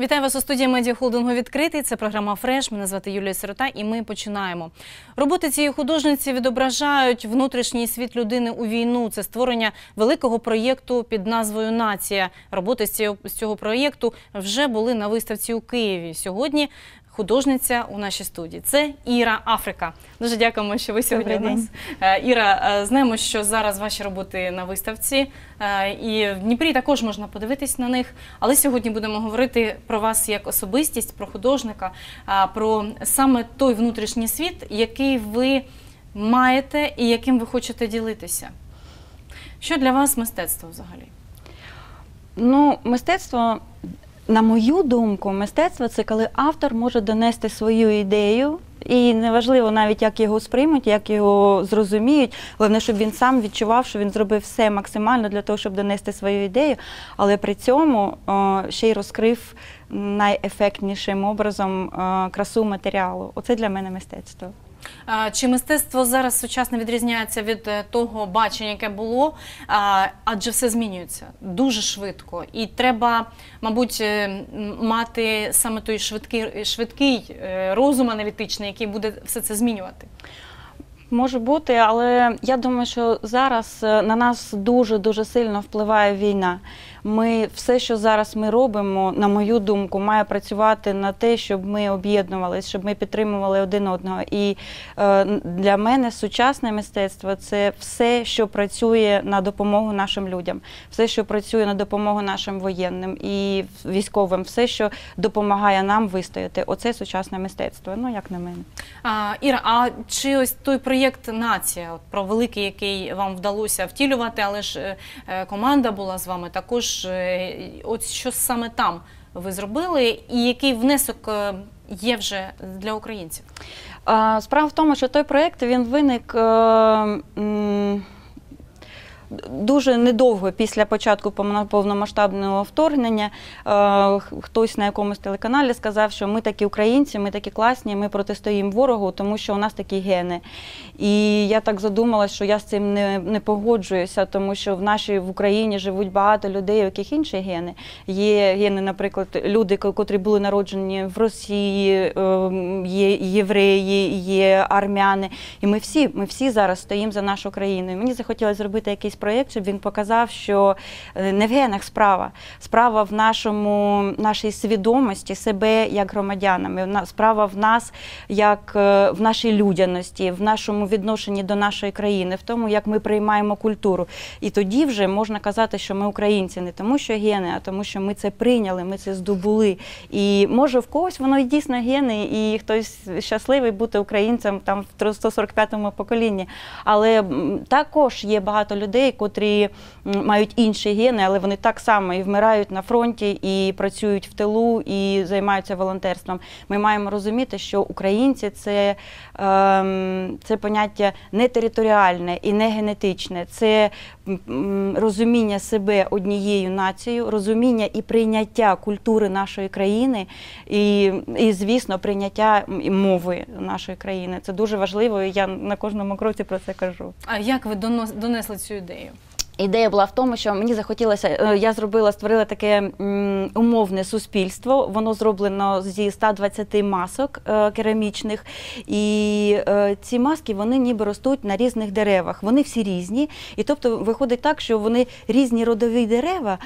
Вітаю вас у студії медіахолдингу «Відкритий». Це програма «Фреш». Мене звати Юлія Сирота і ми починаємо. Роботи цієї художниці відображають внутрішній світ людини у війну. Це створення великого проєкту під назвою «Нація». Роботи з цього проєкту вже були на виставці у Києві. Сьогодні художниця у нашій студії. Це Іра Африка. Дуже дякуємо, що ви сьогодні у нас. Іра, знаємо, що зараз ваші роботи на виставці, і в Дніпрі також можна подивитись на них. Але сьогодні будемо говорити про вас як особистість, про художника, про саме той внутрішній світ, який ви маєте і яким ви хочете ділитися. Що для вас мистецтво взагалі? Ну, мистецтво, на мою думку, мистецтво – це коли автор може донести свою ідею, і неважливо навіть, як його сприймуть, як його зрозуміють, головне, щоб він сам відчував, що він зробив все максимально для того, щоб донести свою ідею, але при цьому ще й розкрив найефектнішим образом красу матеріалу. Оце для мене мистецтво. Чи мистецтво зараз сучасне відрізняється від того бачення, яке було? Адже все змінюється дуже швидко. І треба, мабуть, мати саме той швидкий розум аналітичний, який буде все це змінювати. Може бути, але я думаю, що зараз на нас дуже сильно впливає війна. Все, що зараз ми робимо, на мою думку, має працювати на те, щоб ми об'єднувалися, щоб ми підтримували один одного. І для мене сучасне мистецтво – це все, що працює на допомогу нашим людям, все, що працює на допомогу нашим воєнним і військовим, все, що допомагає нам вистояти. Оце сучасне мистецтво, ну, як на мене. Іра, а чи ось той проєкт «Нація», про великий, який вам вдалося втілювати, але ж команда була з вами також, от що саме там ви зробили і який внесок є вже для українців? Справа в тому, що той проєкт, він виник дуже недовго після початку повномасштабного вторгнення. Хтось на якомусь телеканалі сказав, що ми такі українці, ми такі класні, ми протистоїмо ворогу, тому що у нас такі гени. І я так задумалася, що я з цим не погоджуюся, тому що в Україні живуть багато людей, у яких інші гени. Є гени, наприклад, люди, котрі були народжені в Росії, є євреї, є армяни. І ми всі зараз стоїмо за нашу країну. І мені захотілося зробити якийсь проєкт, щоб він показав, що не в генах справа. Справа в нашій свідомості себе як громадянами. Справа в нас, як в нашій людяності, в нашому відношенні до нашої країни, в тому, як ми приймаємо культуру. І тоді вже можна казати, що ми українці не тому, що гени, а тому, що ми це прийняли, ми це здобули. І може в когось воно і дійсно гени, і хтось щасливий бути українцем там в 145-му поколінні. Але також є багато людей, котрі мають інші гени, але вони так само і вмирають на фронті, і працюють в тилу, і займаються волонтерством. Ми маємо розуміти, що українці – це поняття не територіальне і не генетичне. Це розуміння себе однією нацією, розуміння і прийняття культури нашої країни, і звісно, прийняття мови нашої країни. Це дуже важливо, і я на кожному кроці про це кажу. А як ви донесли цю ідею? Ідея була в тому, що мені захотілося, я створила таке умовне суспільство, воно зроблено зі 120 масок керамічних, і ці маски, вони ніби ростуть на різних деревах, вони всі різні, і тобто виходить так, що вони різні родові дерева,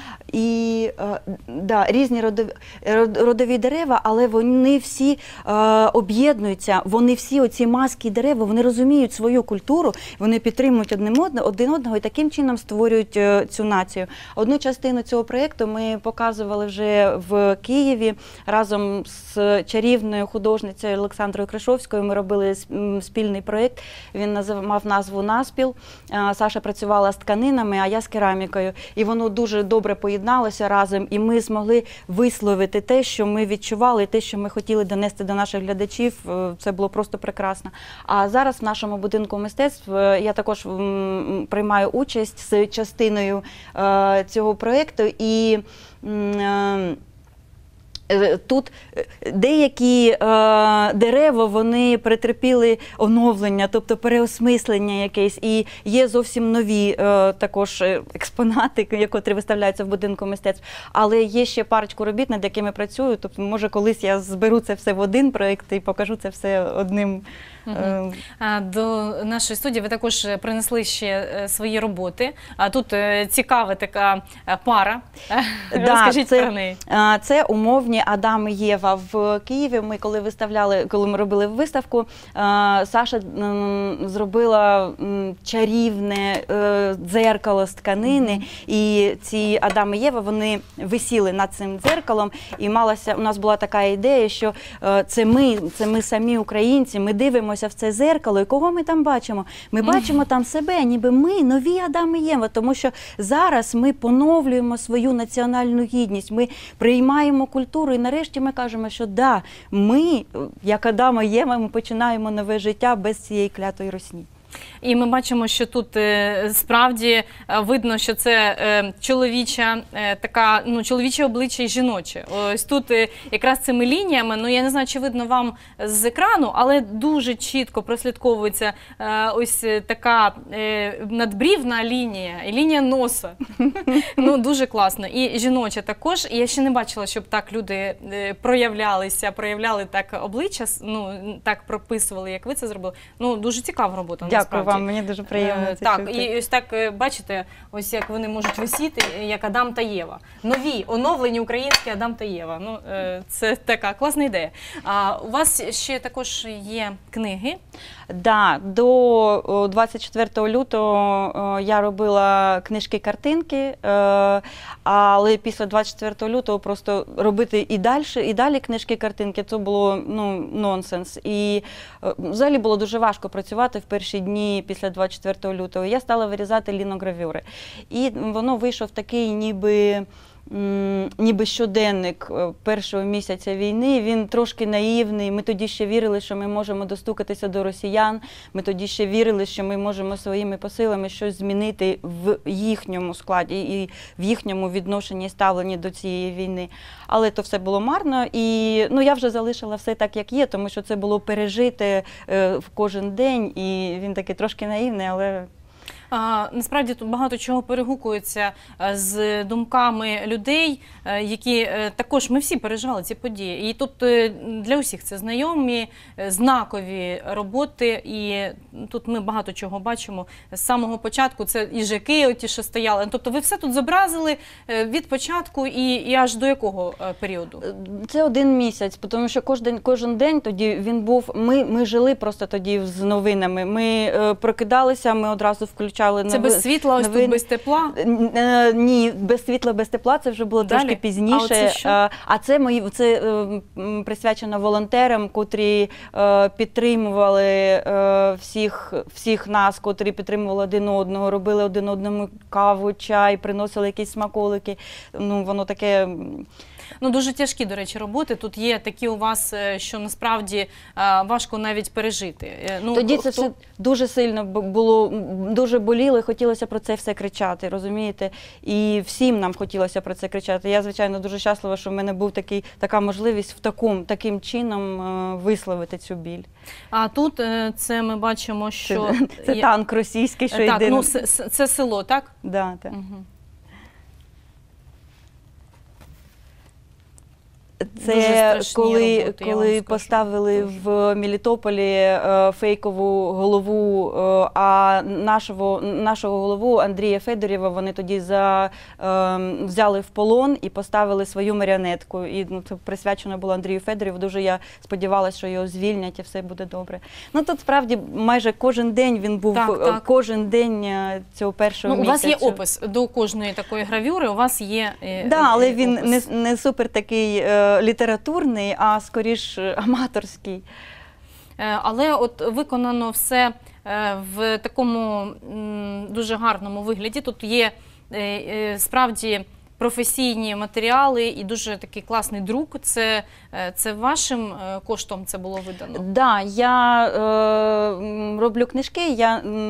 різні родові дерева, але вони всі об'єднуються, вони всі оці маски і дерева, вони розуміють свою культуру, вони підтримують один одного і таким чином створюють цю націю. Одну частину цього проєкту ми показували вже в Києві разом з чарівною художницею Олександрою Кришовською. Ми робили спільний проєкт, він мав назву «Наспіл». Саша працювала з тканинами, а я з керамікою. І воно дуже добре поєдналося разом, і ми змогли висловити те, що ми відчували, те, що ми хотіли донести до наших глядачів. Це було просто прекрасно. А зараз в нашому будинку мистецтв я також приймаю участь з частиною цього проєкту, і Тут деякі дерева, вони претерпіли оновлення, тобто переосмислення якесь, і є зовсім нові також експонати, які виставляються в будинку мистецтв. Але є ще парочку робіт, над якими працюю, тобто, може, колись я зберу це все в один проєкт і покажу це все одним. До нашої студії ви також принесли ще свої роботи. Тут цікава така пара. Розкажіть про неї. Це умовні Адам і Єва в Києві. Ми коли ми робили виставку, Саша зробила чарівне дзеркало з тканини, і ці Адам і Єва, вони висіли над цим дзеркалом, і у нас була така ідея, що це ми самі українці, ми дивимося в це зеркало, і кого ми там бачимо? Ми бачимо там себе, ніби ми нові Адам і Єва, тому що зараз ми поновлюємо свою національну гідність, ми приймаємо культуру, і нарешті ми кажемо, що да, ми, як Адам і Єва, ми починаємо нове життя без цієї клятої русні. І ми бачимо, що тут справді видно, що це чоловіче обличчя і жіноче. Ось тут якраз цими лініями, я не знаю, чи видно вам з екрану, але дуже чітко прослідковується ось така надбрівна лінія, і лінія носа. Дуже класно. І жіноче також. І я ще не бачила, щоб так люди проявляли так обличчя, так прописували, як ви це зробили. Дуже цікава робота. Дякую вам, мені дуже приємно це так, чути. І ось так, бачите, ось як вони можуть висіти, як Адам та Єва. Нові, оновлені українські Адам та Єва. Це така класна ідея. У вас ще також є книги? Так, до 24 лютого я робила книжки-картинки, але після 24 лютого просто робити і далі книжки-картинки, це було нонсенс. І взагалі було дуже важко працювати в перші дні після 24 лютого. Я стала вирізати ліногравюри. І воно вийшов такий ніби щоденник першого місяця війни. Він трошки наївний. Ми тоді ще вірили, що ми можемо достукатися до росіян. Ми тоді ще вірили, що ми можемо своїми посилами щось змінити в їхньому складі і в їхньому відношенні і ставленні до цієї війни. Але то все було марно. І я вже залишила все так, як є, тому що це було пережити в кожен день. І він такий трошки наївний, але... Насправді тут багато чого перегукується з думками людей, які також, ми всі переживали ці події. І тут для усіх це знайомі, знакові роботи, і тут ми багато чого бачимо з самого початку. Це їжаки, оті, що стояли. Тобто ви все тут зобразили від початку і аж до якого періоду? Це 1 місяць, тому що кожен день тоді він був, ми жили просто тоді з новинами. Ми прокидалися, ми одразу включали. Це без світла, ось тут без тепла? Ні, без світла, без тепла, це вже було трошки пізніше. А це присвячено волонтерам, котрі підтримували всіх нас, котрі підтримували один одного, робили один одному каву, чай, приносили якісь смаколики. Воно таке... Дуже тяжкі, до речі, роботи. Тут є такі у вас, що насправді важко навіть пережити. Тоді це все дуже сильно було, дуже боліло, і хотілося про це все кричати, розумієте? І всім нам хотілося про це кричати. Я, звичайно, дуже щаслива, що в мене був така можливість таким чином висловити цю біль. А тут це ми бачимо, що... Це танк російський, що йде. Так, це село, так? Да, так. Це коли поставили в Мелітополі фейкову голову, а нашого голову Андрія Федорєва вони тоді взяли в полон і поставили свою маріонетку. І це присвячено було Андрію Федорєву. Дуже я сподівалася, що його звільнять і все буде добре. Тут справді майже кожен день він був, кожен день цього першого місяця. У вас є опис до кожної такої гравюри, у вас є так, але він не супер такий літературний, а скоріш аматорський. Але от виконано все в такому дуже гарному вигляді. Тут є справді професійні матеріали і дуже такий класний друк. Це вашим коштом це було видано? Так, я роблю книжки, я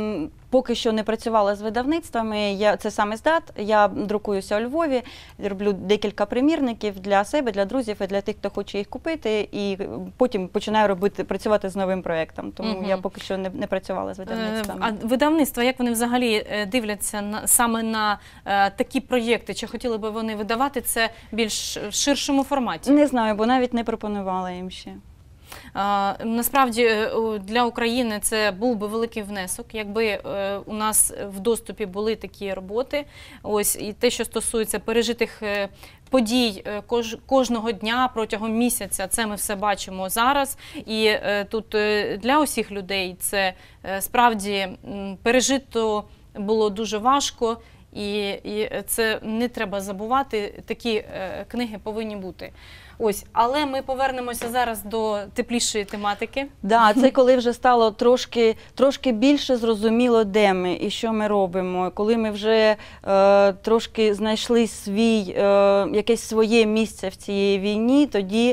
поки що не працювала з видавництвами. Це сам іздат, я друкуюся у Львові, роблю декілька примірників для себе, для друзів і для тих, хто хоче їх купити, і потім починаю працювати з новим проєктом. Тому я поки що не працювала з видавництвами. А видавництва, як вони взагалі дивляться саме на такі проєкти? Чи хотіли би вони видавати це більш в ширшому форматі? Не знаю, бо навіть не пропонувала їм ще. Насправді для України це був би великий внесок, якби у нас в доступі були такі роботи. Ось, і те, що стосується пережитих подій кожного дня протягом місяця, це ми все бачимо зараз. І тут для усіх людей це справді пережито було дуже важко. І це не треба забувати, такі книги повинні бути. Ось, але ми повернемося зараз до теплішої тематики. Да, це коли вже стало трошки більше зрозуміло, де ми і що ми робимо. Коли ми вже трошки знайшли якесь своє місце в цій війні, тоді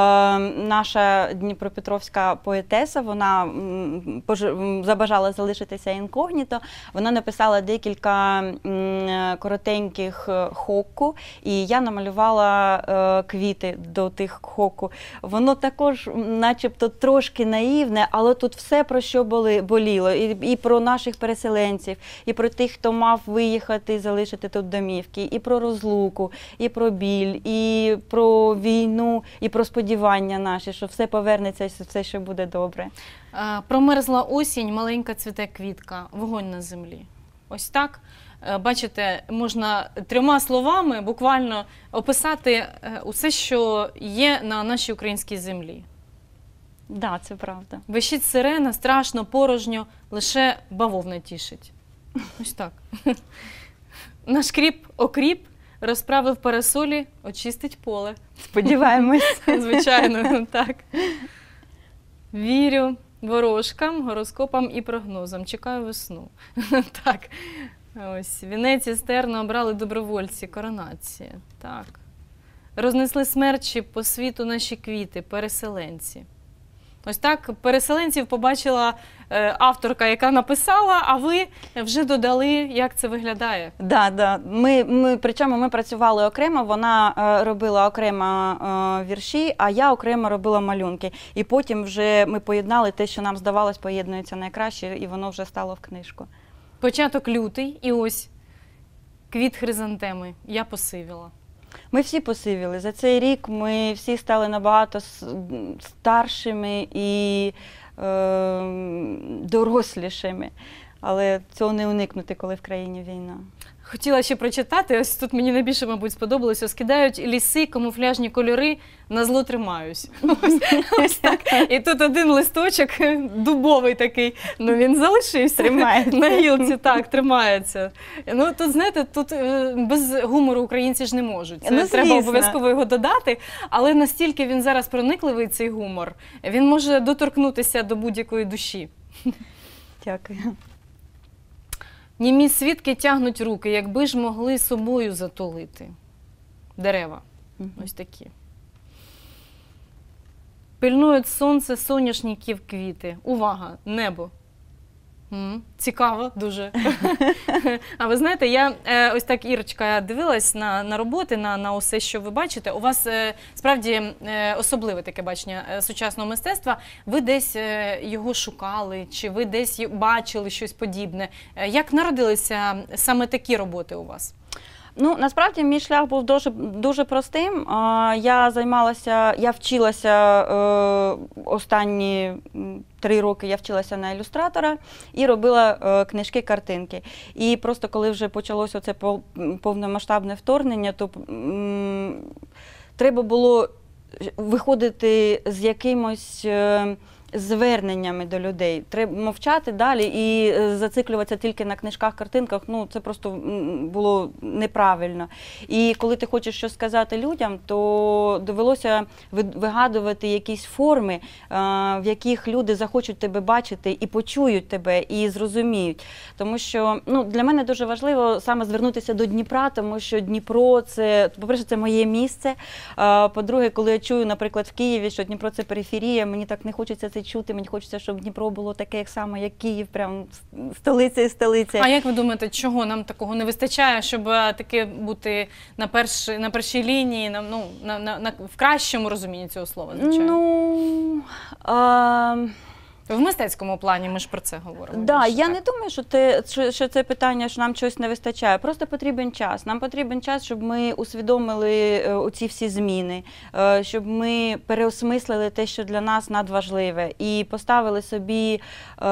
наша дніпропетровська поетеса, вона забажала залишитися інкогніто. Вона написала декілька коротеньких хокку, і я намалювала квіти до тих хокку. Воно також начебто трошки наївне, але тут все, про що боліло. І про наших переселенців, і про тих, хто мав виїхати і залишити тут домівки, і про розлуку, і про біль, і про війну, і про сподівання наші, що все повернеться і все, що буде добре. Промерзла осінь, маленька цвіте квітка, вогонь на землі. Ось так. Бачите, можна 3 словами буквально описати усе, що є на нашій українській землі. Да, це правда. Вищить сирена, страшно, порожньо, лише бавовна тішить. Ось так. Наш кріп окріп, розправив парасолі, очистить поле. Сподіваємось. Звичайно, так. Вірю ворожкам, гороскопам і прогнозам. Чекаю весну. Так. Ось, вінець і стерно обрали добровольці, коронація. Так. Рознесли смерчі по світу наші квіти, переселенці. Ось так переселенців побачила авторка, яка написала, а ви вже додали, як це виглядає. Да. Причому ми працювали окремо, вона робила окремо вірші, а я окремо робила малюнки. І потім вже ми поєднали те, що нам здавалось поєднується найкраще, і воно вже стало в книжку. Початок лютий, і ось квіт хризантеми. Я посивіла. Ми всі посивіли. За цей рік ми всі стали набагато старшими і дорослішими. Але цього не уникнути, коли в країні війна. Хотіла ще прочитати, ось тут мені найбільше, мабуть, сподобалося. Скидають ліси, камуфляжні кольори, на зло тримаюсь. Ось так. І тут один листочок, дубовий такий, ну він залишився на гілці, так, тримається. Ну тут, знаєте, тут без гумору українці ж не можуть. Це треба обов'язково його додати, але настільки він зараз проникливий, цей гумор, він може доторкнутися до будь-якої душі. Дякую. Німі свідки тягнуть руки, якби ж могли собою затулити. Дерева. Ось такі. Пильнують сонце, соняшників, квіти. Увага! Небо. Цікаво дуже. А ви знаєте, я ось так, Ірочка, дивилась на роботи, на усе, що ви бачите. У вас справді особливе таке бачення сучасного мистецтва. Ви десь його шукали, чи ви десь бачили щось подібне? Як народилися саме такі роботи у вас? Ну, насправді, мій шлях був дуже простим. Я вчилася останні 3 роки, я вчилася на ілюстратора і робила книжки-картинки. І просто коли вже почалося це повномасштабне вторгнення, то треба було виходити з якимось зверненнями до людей. Треба мовчати далі і зациклюватися тільки на книжках, картинках, ну це просто було неправильно. І коли ти хочеш щось сказати людям, то довелося вигадувати якісь форми, в яких люди захочуть тебе бачити і почують тебе, і зрозуміють. Тому що для мене дуже важливо саме звернутися до Дніпра, тому що Дніпро – це, по-перше, це моє місце. По-друге, коли я чую, наприклад, в Києві, що Дніпро – це периферія, мені так не хочеться цей це чути, мені хочеться, щоб Дніпро було таке, як саме, як Київ, прям столиця і столиця. А як ви думаєте, чого нам такого не вистачає, щоб таки бути на першій лінії, в кращому розумінні цього слова, звичайно? В мистецькому плані ми ж про це говоримо. Да, більше, я так? не думаю, що це питання, що нам чогось не вистачає. Просто потрібен час. Нам потрібен час, щоб ми усвідомили оці всі зміни, щоб ми переосмислили те, що для нас надважливе, і поставили собі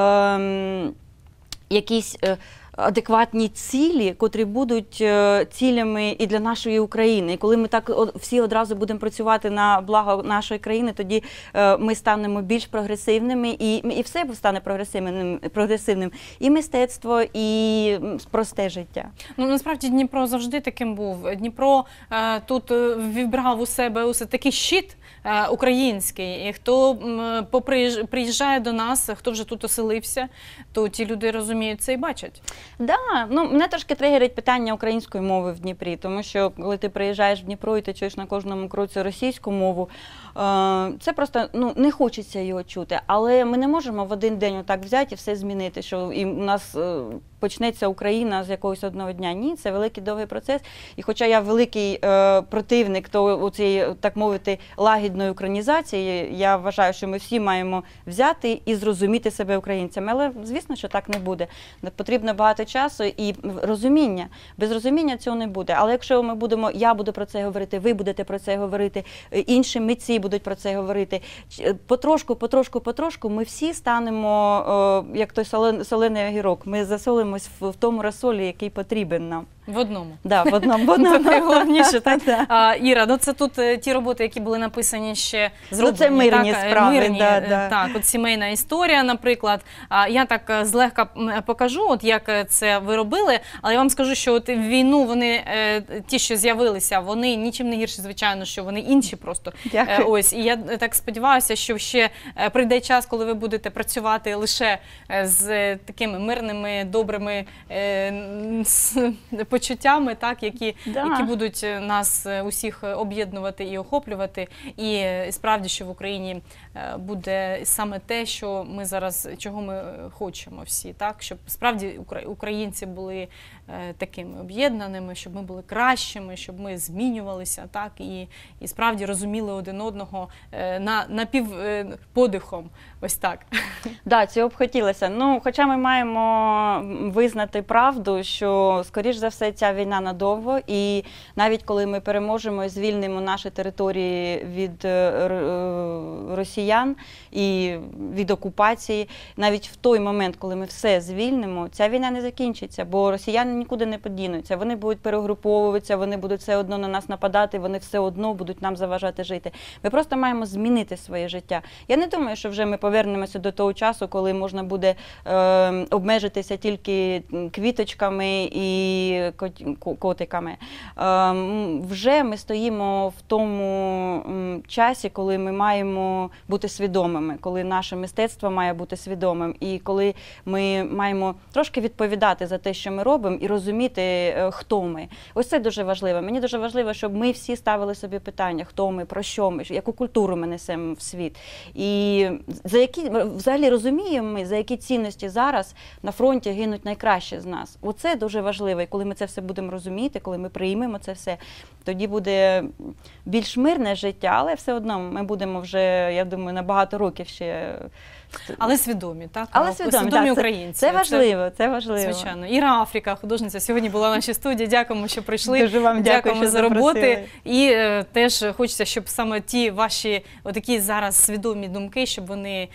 якісь адекватні цілі, котрі будуть цілями і для нашої України. І коли ми так всі одразу будемо працювати на благо нашої країни, тоді ми станемо більш прогресивними, і все стане прогресивним. І мистецтво, і просте життя. Ну, насправді Дніпро завжди таким був. Дніпро тут вібрав у себе усе такий щит український. І хто приїжджає до нас, хто вже тут оселився, то ті люди розуміють це і бачать. Да, мене трошки тригерить питання української мови в Дніпрі, тому що коли ти приїжджаєш в Дніпро і ти чуєш на кожному кроці російську мову, це просто не хочеться його чути. Але ми не можемо в один день отак взяти і все змінити, що і у нас почнеться Україна з якогось одного дня. Ні, це великий довгий процес. І хоча я великий противник у цій, так мовити, лагідної українізації, я вважаю, що ми всі маємо взяти і зрозуміти себе українцями. Але, звісно, що так не буде. Потрібно багато часу і розуміння. Без розуміння цього не буде. Але якщо я буду про це говорити, ви будете про це говорити, інші митці будуть про це говорити, потрошку ми всі станемо, як той солений огірок, ми засолимось в тому розсолі, який потрібен нам. В одному. Да, в одному. Це найголовніше, так? Іра, це тут ті роботи, які були написані ще зроблені. Це мирні справи. Так, от сімейна історія, наприклад. Я так злегка покажу, як це ви робили, але я вам скажу, що от в війну вони, ті, що з'явилися, вони нічим не гірші, звичайно, що вони інші просто. Дякую. Ось, і я так сподіваюся, що ще прийде час, коли ви будете працювати лише з такими мирними, добрими почуттями, так, які будуть нас усіх об'єднувати і охоплювати. І справді, що в Україні буде саме те, що ми зараз, чого ми хочемо всі, так, щоб справді українці були такими об'єднаними, щоб ми були кращими, щоб ми змінювалися, так, і справді розуміли один одного напівподихом, ось так. Да, цього б хотілося. Хоча ми маємо визнати правду, що, скоріш за все, ця війна надовго, і навіть коли ми переможемо і звільнимо наші території від росіян і від окупації, навіть в той момент, коли ми все звільнимо, ця війна не закінчиться, бо росіяни нікуди не подінуться, вони будуть перегруповуватися, вони будуть все одно на нас нападати, вони все одно будуть нам заважати жити. Ми просто маємо змінити своє життя. Я не думаю, що вже ми повернемося до того часу, коли можна буде обмежитися тільки квіточками і котиками. Вже ми стоїмо в тому часі, коли ми маємо бути свідомими, коли наше мистецтво має бути свідомим, і коли ми маємо трошки відповідати за те, що ми робимо, і розуміти, хто ми. Ось це дуже важливо. Мені дуже важливо, щоб ми всі ставили собі питання, хто ми, про що ми, яку культуру ми несемо в світ. І за які, взагалі розуміємо ми, за які цінності зараз на фронті гинуть найкращі з нас. Оце дуже важливо. І коли ми це все будемо розуміти, коли ми приймемо це все, тоді буде більш мирне життя, але все одно ми будемо вже, я думаю, на багато років ще... Але свідомі, так? Але свідомі українці. Це важливо, це важливо. Звичайно. Іра Афріка, художниця, сьогодні була в нашій студії. Дякуємо, що прийшли. Дуже вам дякуємо що за роботи. І теж хочеться, щоб саме ті ваші отакі зараз свідомі думки, щоб вони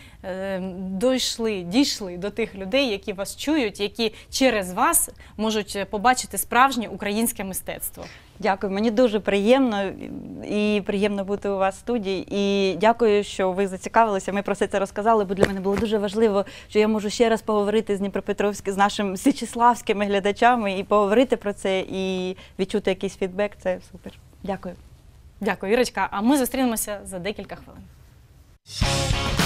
дійшли до тих людей, які вас чують, які через вас можуть побачити справжнє українське мистецтво. Дякую, мені дуже приємно і приємно бути у вас в студії. І дякую, що ви зацікавилися, ми про все це розказали, бо для мене було дуже важливо, що я можу ще раз поговорити з Дніпропетровським, з нашими січеславськими глядачами і поговорити про це, і відчути якийсь фідбек. Це супер. Дякую. Дякую, Ірочка. А ми зустрінемося за декілька хвилин.